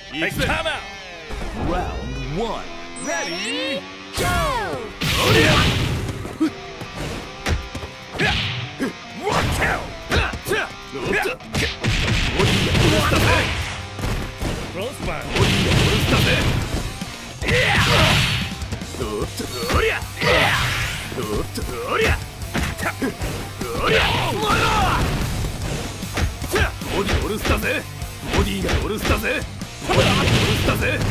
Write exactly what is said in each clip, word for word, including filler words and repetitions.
Hey, come out! Round one. Ready, go! Watch out! Close one.ボディオルスタぜ。ボディがオルスタぜ。ボディがオルスタぜ。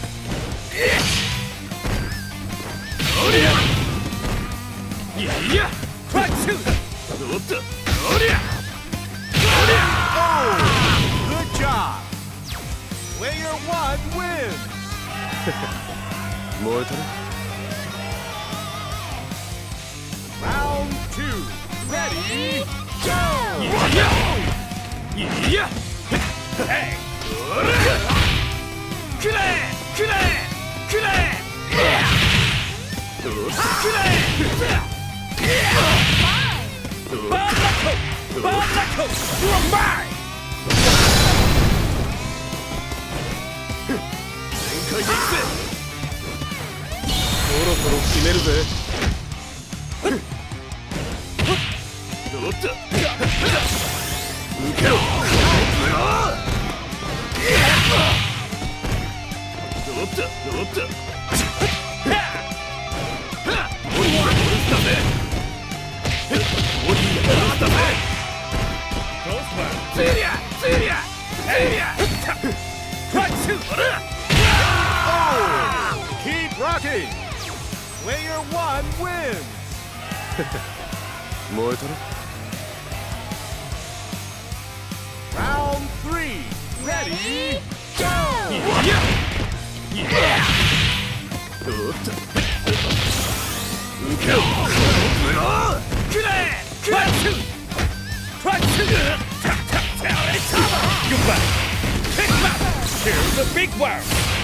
おりゃ。いやいや。ファッシュ。おっと。おりゃ。おりゃ。Oh, good job. Player one wins. 燃えたね。Round two. Ready, go. いや。いや。Hey. くれ。くれ。くれ。くれ。バーナコ。バーナコ。You are mine. 全開でいくぜ。そろそろ決めるぜ。おっと。受けろ。おっと。おっと。ボディがオルスタぜ。ボディがオルスタぜ。セリア。セリア。セリア。ファッシュ。Keep rocking. Player one wins. 燃えたね。Round three. Ready, go. いや。いや。おっと。受けろ。くれ。ファッシュ。ファッシュ。Goodbye. Pick him up. Here's the big one.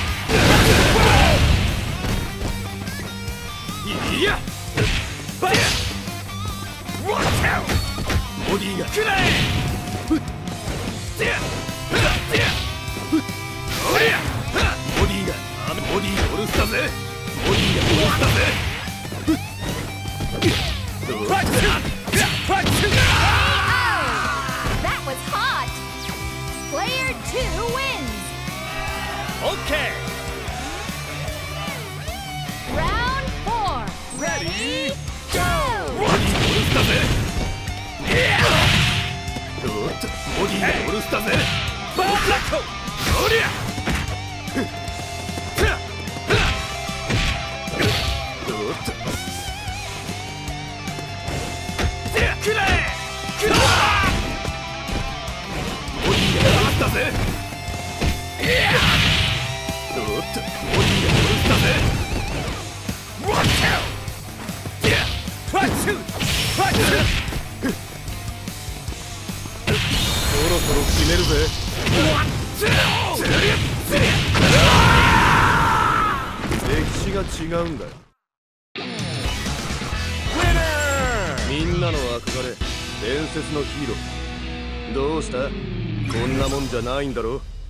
いや。バイ。Watch out. ボディが。くれ。ボディがボディがオルスタぜ。ボディがオルスタぜ。 That was hot. Player two wins. Okay. Round four. Ready, go. ボディがオルスタぜ。おっと、ボディがオルスタぜ。バーラコ。おりゃ。おっと。くれ。くれ。ボディがオルスタぜ。おっと、ボディがオルスタぜ。Watch out。ファッシュ。ファッシュ。そろそろ決めるぜ。歴史が違うんだよ。みんなの憧れ、伝説のヒーロー。どうした？こんなもんじゃないんだろ。